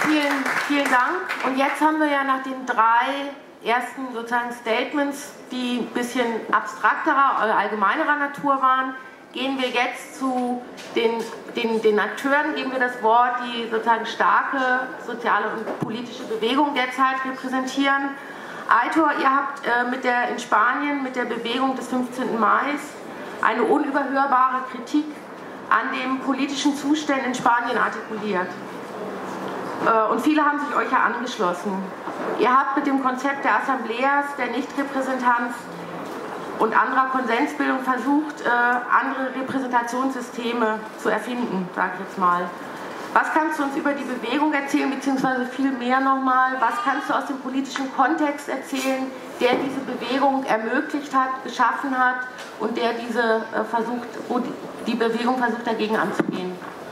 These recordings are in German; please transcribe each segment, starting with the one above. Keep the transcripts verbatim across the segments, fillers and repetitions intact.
vielen, vielen Dank. Und jetzt haben wir ja nach den drei ersten sozusagen Statements, die ein bisschen abstrakterer oder allgemeinerer Natur waren, gehen wir jetzt zu den, den, den Akteuren, geben wir das Wort, die sozusagen starke soziale und politische Bewegung derzeit repräsentieren. Aitor, ihr habt äh, mit der, in Spanien mit der Bewegung des fünfzehnten Mai eine unüberhörbare Kritik an dem politischen Zustand in Spanien artikuliert. Äh, und viele haben sich euch ja angeschlossen. Ihr habt mit dem Konzept der Assembleas, der Nichtrepräsentanz und anderer Konsensbildung versucht, äh, andere Repräsentationssysteme zu erfinden, sage ich jetzt mal. Was kannst du uns über die Bewegung erzählen, beziehungsweise viel mehr nochmal, was kannst du aus dem politischen Kontext erzählen, der diese Bewegung ermöglicht hat, geschaffen hat und der diese äh, versucht, wo die, die Bewegung versucht dagegen anzugehen?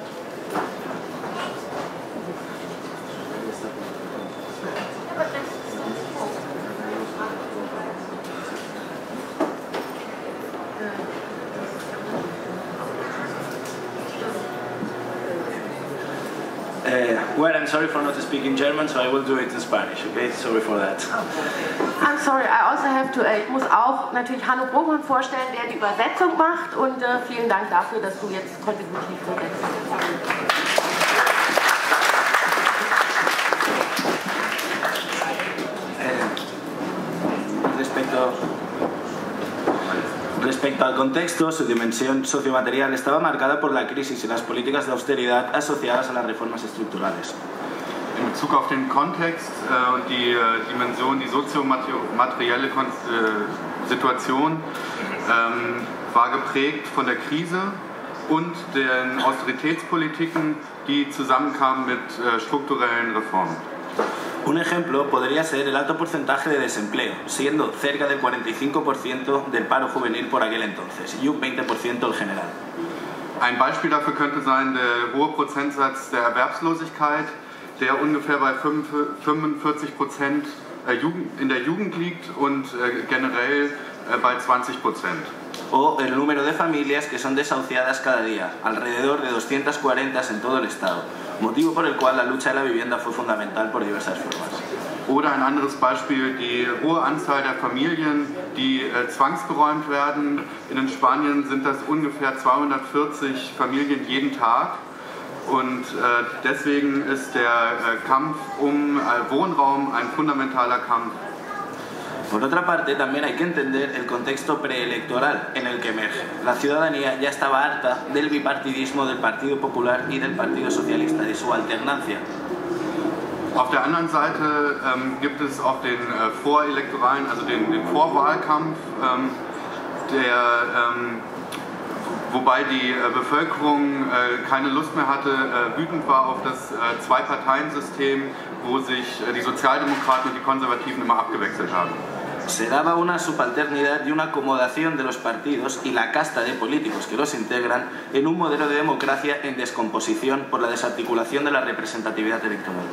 Uh, well, I'm sorry for not speaking German, so I will do it in Spanish, okay? Sorry for that. I'm sorry, I also have to, ich muss auch natürlich Hanno Brugmann vorstellen, der die Übersetzung macht, und uh, vielen Dank dafür, dass du jetzt konsecutiv übersetzt. Eh, respecto... Respecto al contexto, su dimensión sociomaterial estaba marcada por la crisis y las políticas de austeridad asociadas a las reformas estructurales. In Bezug auf den Kontext äh, und die äh, Dimension, die soziomaterielle Kon äh, Situation ähm, war geprägt von der Krise und den Austeritätspolitiken, die zusammenkamen mit äh, strukturellen Reformen. Un ejemplo podría ser el alto porcentaje de desempleo, siendo cerca del cuarenta y cinco por ciento del paro juvenil por aquel entonces y un veinte por ciento el general. Ein Beispiel dafür könnte sein der hohe Prozentsatz der Erwerbslosigkeit, der ungefähr bei fünfundvierzig Prozent in der Jugend liegt und generell bei zwanzig Prozent. O el número de familias que son desahuciadas cada día, alrededor de doscientas cuarenta en todo el Estado, motivo por el cual la lucha de la vivienda fue fundamental por diversas formas. Oder ein anderes Beispiel, die hohe Anzahl der Familien, die äh, zwangsgeräumt werden. In Spanien sind das ungefähr zweihundertvierzig Familien jeden Tag. Und äh, deswegen ist der äh, Kampf um äh, Wohnraum ein fundamentaler Kampf. Por otra parte, también hay que entender el contexto preelectoral en el que emerge. La ciudadanía ya estaba harta del bipartidismo del Partido Popular y del Partido Socialista, de su alternancia. Auf der anderen Seite ähm, gibt es auch den äh, vorelektoralen, also den, den Vorwahlkampf, ähm, der, ähm, wobei die äh, Bevölkerung äh, keine Lust mehr hatte, äh, wütend war auf das äh, Zwei-Parteien-System, wo sich äh, die Sozialdemokraten und die Konservativen immer abgewechselt haben. Se daba una subalternidad y una acomodación de los partidos y la casta de políticos que los integran en un modelo de democracia en descomposición por la desarticulación de la representatividad electoral.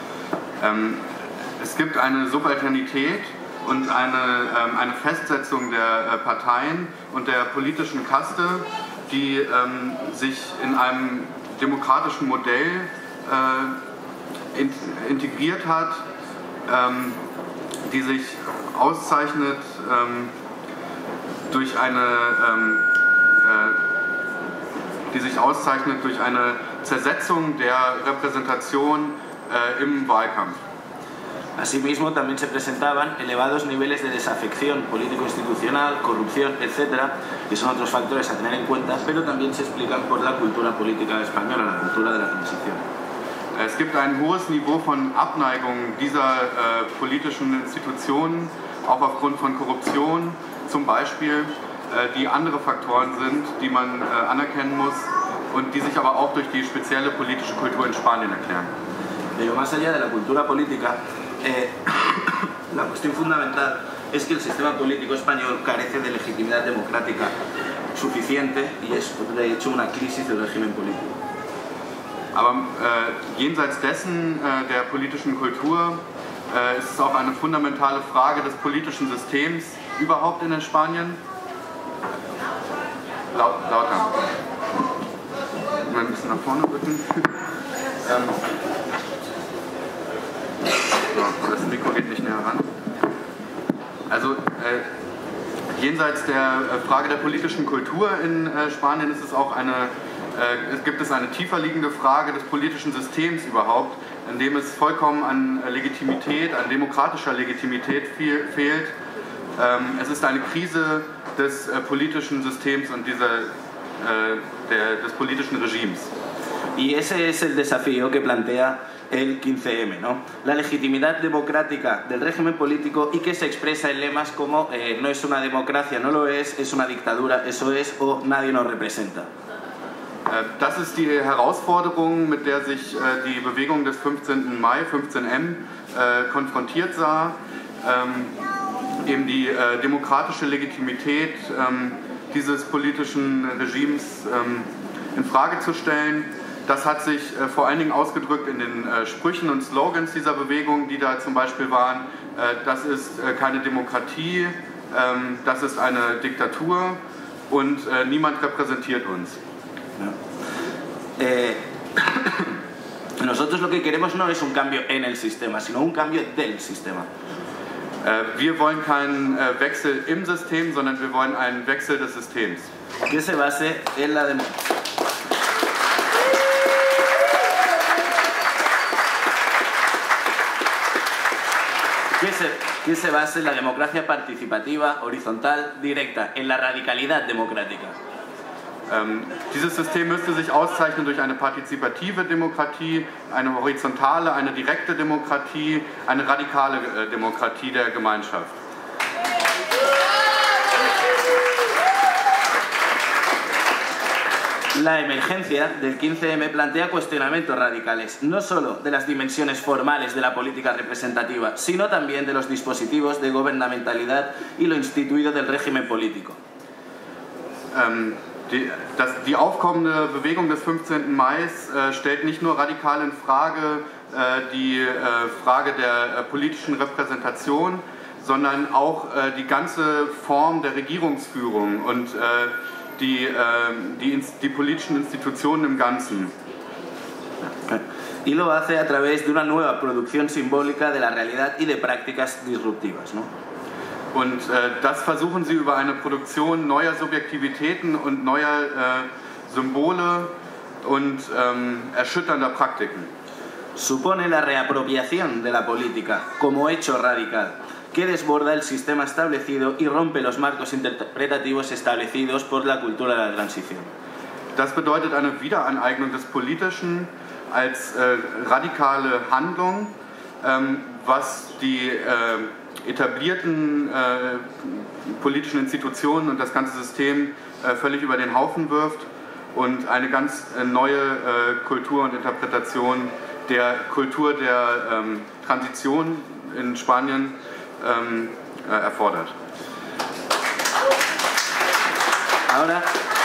Ähm, es gibt eine Subalternität und eine, ähm, eine Festsetzung der äh, Parteien und der politischen Kaste, die ähm, sich in einem demokratischen Modell äh, in, integriert hat, ähm, die sich auszeichnet ähm, durch eine ähm, äh, die sich auszeichnet durch eine Zersetzung der Repräsentation äh, im Wahlkampf. Asimismo, también se presentaban elevados niveles de desafección político-institucional, corrupción, etcétera, que son otros factores a tener en cuenta, pero también se explican por la cultura política española, la cultura de la transición. Es gibt ein hohes Niveau von Abneigung dieser äh, politischen Institutionen, auch aufgrund von Korruption zum Beispiel, äh, die andere Faktoren sind, die man äh, anerkennen muss und die sich aber auch durch die spezielle politische Kultur in Spanien erklären. Pero más allá de la cultura política, eh, la cuestión fundamental es que el sistema político español carece de legitimidad democrática suficiente y es de hecho una crisis del régimen político. Aber äh, jenseits dessen äh, der politischen Kultur äh, ist es auch eine fundamentale Frage des politischen Systems überhaupt in Spanien. Laut, lauter. Mal ein bisschen nach vorne rücken. ähm, geht nicht näher ran. Also äh, jenseits der äh, Frage der politischen Kultur in äh, Spanien ist es auch eine, äh, es gibt es eine tiefer liegende Frage des politischen Systems überhaupt, in dem es vollkommen an Legitimität, an demokratischer Legitimität viel, fehlt. Ähm, es ist eine Krise des äh, politischen Systems und dieser, äh, der, des politischen Regimes. Y ese es el desafío que plantea el quince eme, ¿no? La legitimidad democrática del régimen político y que se expresa en lemas como eh, no es una democracia, no lo es, es una dictadura, eso es, o nadie nos representa. Das ist die Herausforderung, mit der sich die Bewegung des fünfzehnten Mai, fünfzehn M, konfrontiert sah. Eben die demokratische Legitimität dieses politischen Regimes in Frage zu stellen. Das hat sich äh, vor allen Dingen ausgedrückt in den äh, Sprüchen und Slogans dieser Bewegung, die da zum Beispiel waren, äh, das ist äh, keine Demokratie, ähm, das ist eine Diktatur und äh, niemand repräsentiert uns. Ja. Eh, nosotros lo que queremos no es un cambio en el sistema, sino un cambio del sistema. Äh, wir wollen keinen äh, Wechsel im System, sondern wir wollen einen Wechsel des Systems. Que se base en la democracia. Que se, que se base en la democracia participativa, horizontal, directa, en la radicalidad democrática. Ähm, dieses System müsste sich auszeichnen durch eine partizipative Demokratie, eine horizontale, eine direkte Demokratie, eine radikale äh, Demokratie der Gemeinschaft. La emergencia del quince eme plantea cuestionamientos radicales, no solo de las dimensiones formales de la política representativa, sino también de los dispositivos de gobernamentalidad y lo instituido del régimen político. Ähm, die, das, die aufkommende Bewegung des fünfzehnten Mai äh, stellt nicht nur radikal in Frage äh, die äh, Frage der äh, politischen Repräsentation, sondern auch äh, die ganze Form der Regierungsführung und äh, Die, äh, die, die politischen Institutionen im Ganzen. Y lo hace a través de una nueva producción simbólica de la realidad y de prácticas disruptivas, ¿no? Und äh, das versuchen sie über eine Produktion neuer Subjektivitäten und neuer äh, Symbole und ähm, erschütternder Praktiken. Supone la reapropiación de la política como hecho radical, que desborda el sistema establecido y rompe los marcos interpretativos establecidos por la cultura de la transición. Das bedeutet eine Wiederaneignung des Politischen als äh, radikale Handlung, ähm, was die äh, etablierten äh, politischen Institutionen und das ganze System äh, völlig über den Haufen wirft und eine ganz äh, neue äh, Kultur und Interpretation der Kultur der ähm, Transition in Spanien Ähm, äh, erfordert. Ahora,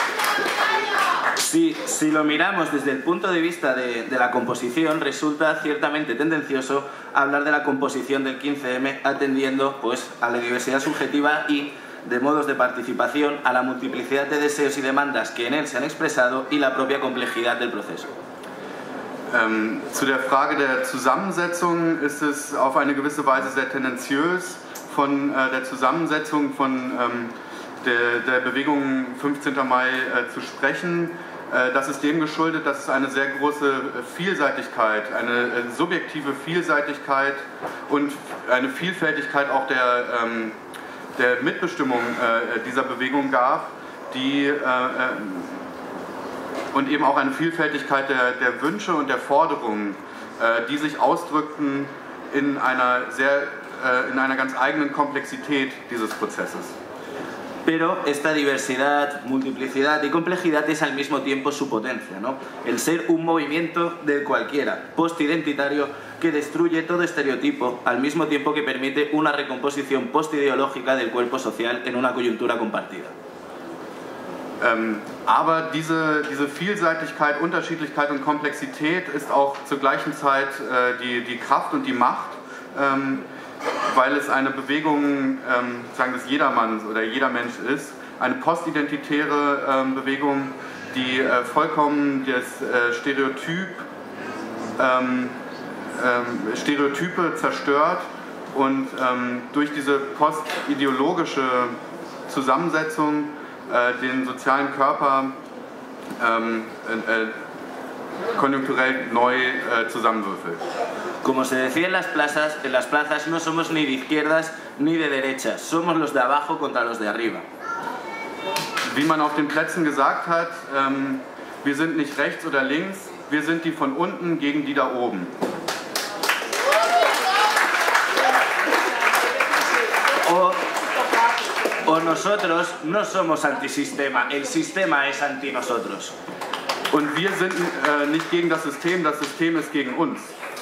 si, si lo miramos desde el punto de vista de, de la composición, resulta ciertamente tendencioso hablar de la composición del quince eme atendiendo pues, a la diversidad subjetiva y de modos de participación, a la multiplicidad de deseos y demandas que en él se han expresado y la propia complejidad del proceso. Ähm, zu der Frage der Zusammensetzung ist es auf eine gewisse Weise sehr tendenziös, von äh, der Zusammensetzung von ähm, der, der Bewegung fünfzehnten Mai äh, zu sprechen. Äh, das ist dem geschuldet, dass es eine sehr große Vielseitigkeit, eine äh, subjektive Vielseitigkeit und eine Vielfältigkeit auch der, ähm, der Mitbestimmung äh, dieser Bewegung gab, die äh, äh, und eben auch eine Vielfältigkeit der, der Wünsche und der Forderungen, äh, die sich ausdrückten in einer, sehr, äh, in einer ganz eigenen Komplexität dieses Prozesses. Pero esta diversidad, multiplicidad y complejidad es al mismo tiempo su potencia, ¿no? El ser un movimiento del cualquiera, postidentitario, que destruye todo estereotipo, al mismo tiempo que permite una recomposición postideológica del cuerpo social en una coyuntura compartida. Ähm, aber diese, diese Vielseitigkeit, Unterschiedlichkeit und Komplexität ist auch zur gleichen Zeit äh, die, die Kraft und die Macht, ähm, weil es eine Bewegung ähm, sagen des Jedermanns oder jeder Mensch ist, eine postidentitäre ähm, Bewegung, die äh, vollkommen das äh, Stereotyp, ähm, ähm, Stereotype zerstört und ähm, durch diese postideologische Zusammensetzung äh, den sozialen Körper ähm, äh, konjunkturell neu äh, zusammenwürfelt. Como se decía en las plazas, en las plazas no somos ni de izquierdas ni de derechas, somos los de abajo contra los de arriba. Wie man auf den Plätzen gesagt hat, ähm, wir sind nicht rechts oder links, wir sind die von unten gegen die da oben. O, o nosotros no somos antisistema, el sistema es anti nosotros. Und wir sind äh, nicht gegen das System, das System ist gegen uns.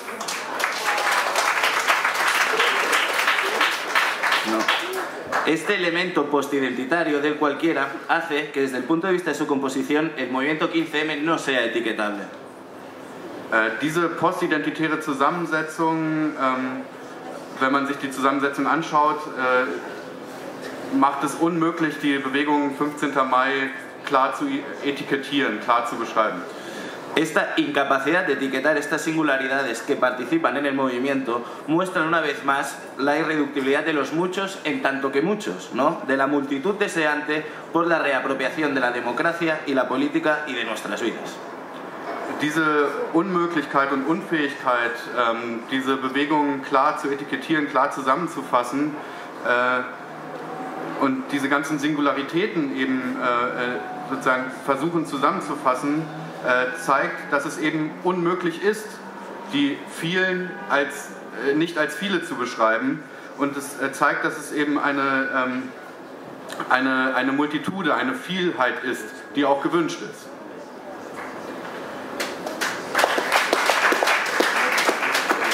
No. Este elemento postidentitario del cualquiera hace que desde el punto de vista de su composición el movimiento quince eme no sea etiquetable. Äh, diese postidentitäre Zusammensetzung, ähm, wenn man sich die Zusammensetzung anschaut, äh, macht es unmöglich, die Bewegung fünfzehnten Mai klar zu etikettieren, klar zu beschreiben. Esta incapacidad de etiquetar estas singularidades que participan en el movimiento muestran una vez más la irreductibilidad de los muchos en tanto que muchos, ¿no? De la multitud deseante por la reapropiación de la democracia y la política y de nuestras vidas. Diese Unmöglichkeit und Unfähigkeit, ähm, diese Bewegung klar zu etikettieren, klar zusammenzufassen äh, und diese ganzen Singularitäten eben äh, sozusagen versuchen zusammenzufassen, äh, zeigt, dass es eben unmöglich ist, die vielen als, äh, nicht als viele zu beschreiben, und es äh, zeigt, dass es eben eine, ähm, eine, eine Multitude, eine Vielheit ist, die auch gewünscht ist.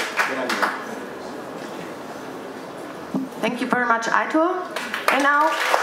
Thank you very much, Aitor. And now